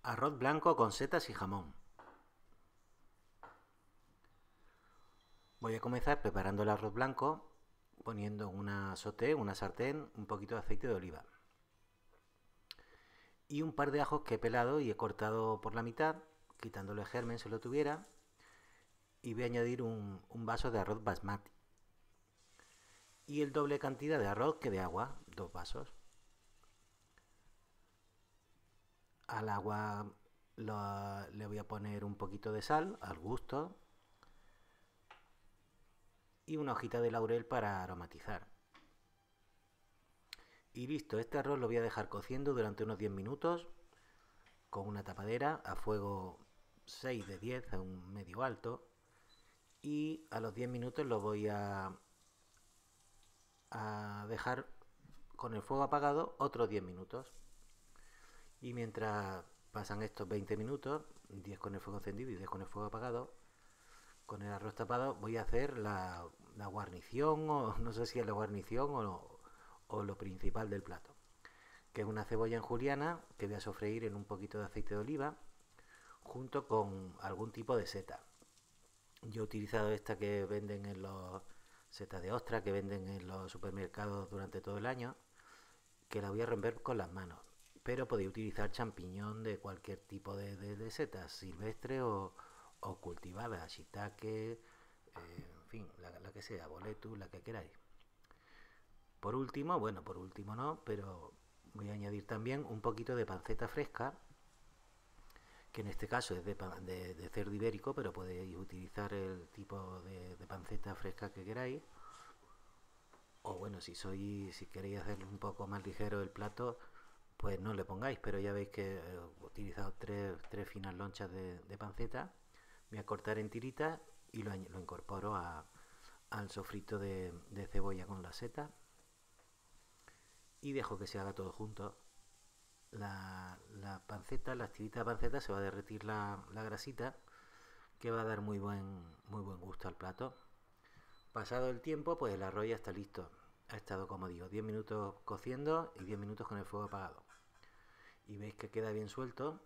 Arroz blanco con setas y jamón. Voy a comenzar preparando el arroz blanco poniendo en una sartén, un poquito de aceite de oliva y un par de ajos que he pelado y he cortado por la mitad, quitándole el germen si lo tuviera, y voy a añadir un vaso de arroz basmati y el doble cantidad de arroz que de agua, 2 vasos. Al agua le voy a poner un poquito de sal al gusto y una hojita de laurel para aromatizar. Y listo, este arroz lo voy a dejar cociendo durante unos 10 minutos con una tapadera a fuego 6 de 10 a un medio alto, y a los 10 minutos lo voy a dejar con el fuego apagado otros 10 minutos. Y mientras pasan estos 20 minutos, 10 con el fuego encendido y 10 con el fuego apagado, con el arroz tapado, voy a hacer la guarnición, o no sé si es la guarnición o lo principal del plato, que es una cebolla en juliana que voy a sofreír en un poquito de aceite de oliva junto con algún tipo de seta. Yo he utilizado esta que venden en los setas de ostra que venden en los supermercados durante todo el año, que la voy a romper con las manos. Pero podéis utilizar champiñón de cualquier tipo de setas, silvestre o cultivada, shiitake, en fin, la que sea, boletus, la que queráis. Por último, bueno, por último no, pero voy a añadir también un poquito de panceta fresca, que en este caso es de cerdo ibérico, pero podéis utilizar el tipo de panceta fresca que queráis. O bueno, si queréis hacerlo un poco más ligero el plato, pues no le pongáis, pero ya veis que he utilizado tres finas lonchas de panceta. Voy a cortar en tiritas y lo incorporo al sofrito de cebolla con la seta y dejo que se haga todo junto. La panceta, las tiritas de panceta, se va a derretir la grasita, que va a dar muy buen gusto al plato. Pasado el tiempo, pues el arroz ya está listo. Ha estado, como digo, 10 minutos cociendo y 10 minutos con el fuego apagado. Y veis que queda bien suelto.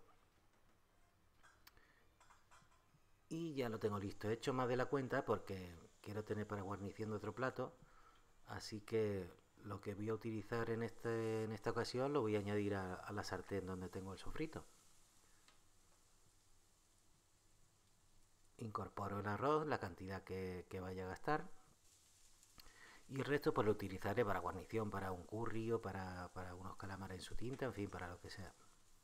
Y ya lo tengo listo. He hecho más de la cuenta porque quiero tener para guarnición de otro plato. Así que lo que voy a utilizar en esta ocasión lo voy a añadir a la sartén donde tengo el sofrito. Incorporo el arroz, la cantidad que vaya a gastar. Y el resto pues lo utilizaré para guarnición, para un curry o para unos calamares en su tinta, en fin, para lo que sea.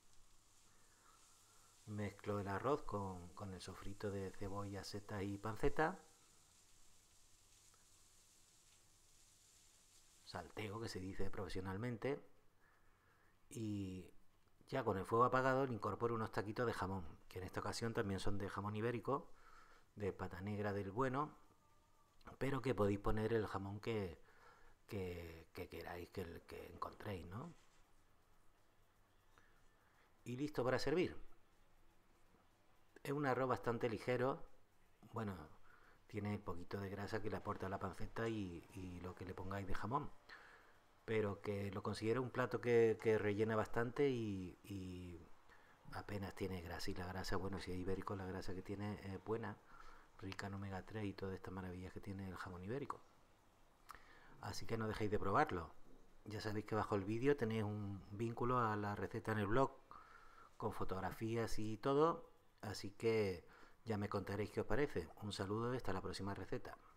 Mezclo el arroz con el sofrito de cebolla, seta y panceta. Salteo, que se dice profesionalmente. Y ya con el fuego apagado le incorporo unos taquitos de jamón, que en esta ocasión también son de jamón ibérico, de pata negra del bueno, pero que podéis poner el jamón que queráis, que encontréis, ¿no? Y listo para servir. Es un arroz bastante ligero. Bueno, tiene poquito de grasa que le aporta la panceta y lo que le pongáis de jamón, pero que lo considero un plato que rellena bastante y apenas tiene grasa. Y la grasa, bueno, si es ibérico, la grasa que tiene es buena, rica en omega 3 y todas estas maravillas que tiene el jamón ibérico. Así que no dejéis de probarlo. Ya sabéis que bajo el vídeo tenéis un vínculo a la receta en el blog con fotografías y todo, así que ya me contaréis qué os parece. Un saludo y hasta la próxima receta.